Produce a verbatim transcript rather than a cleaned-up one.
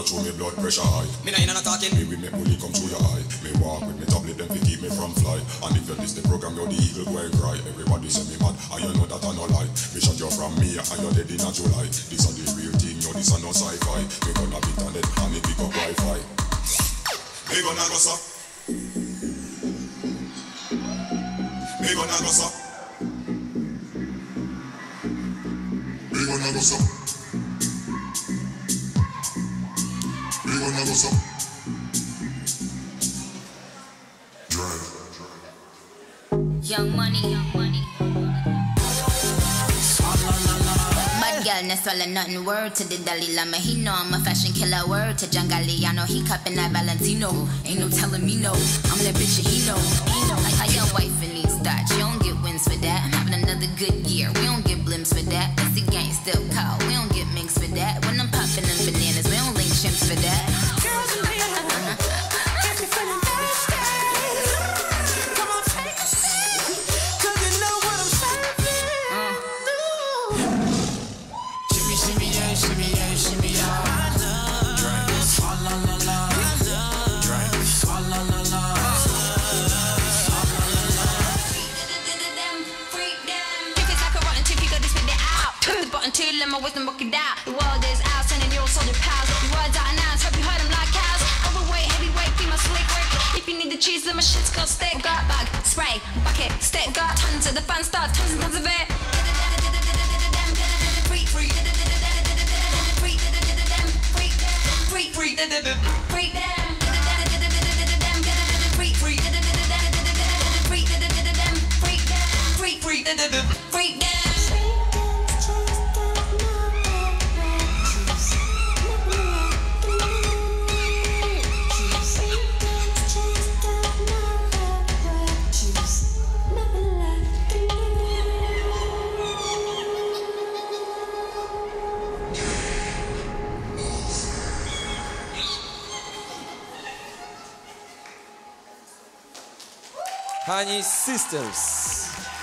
through me blood pressure high. Me nah inna no talking. Me with me bully come through your eye. Me walk with me tablet them to keep me from fly. And if you miss the program, you're the eagle boy cry. Everybody say me mad, and you know that I no lie. Me shot you from me, and you're dead in a July. This are the real thing, yo, this are no sci-fi. Me gonna beat on it, and me pick up Wi-Fi. Me gonna go so. Me gonna go so. Me gonna go so. Me gonna go so. Drive. Young money, young money. Bad girl, no swallow nothing. Word to the Dalai Lama, he know I'm a fashion killer. Word to Jangali, I know he cupping that Valentino. Ain't no telling me no, I'm that bitch and he know. He know. Like how your wife in these thoughts, you don't get wins for that. I'm having another good year, we don't get blimps for that. It's the gang still call, we don't get minks for that. When I'm popping them bananas, we don't link chimps for that. Girls in here, get me feeling thirsty. Come on, take a seat, cause you know what I'm serving. Shimmy, shimmy, yeah, shimmy, yeah, shimmy, yeah. Drink. Fa la la la. Drink. Fa la la la. Fa la la la. Freak them. If it's like a rotten tooth, you gotta spit it out. Press the button to let my wisdom work it out. The world is out, sending your soldier pals. The words out and out, hope you heard them like cows. Overweight, heavyweight, female slick work. If you need the cheese, then my shit's got stick. Got bag, spray, bucket, stick. Got tons of the fun stuff, tons and tons of it. Freak, freak, freak, freak, freak, freak, freak them. Freak, freak, freak, freak, freak, freak them. Honey Sisters.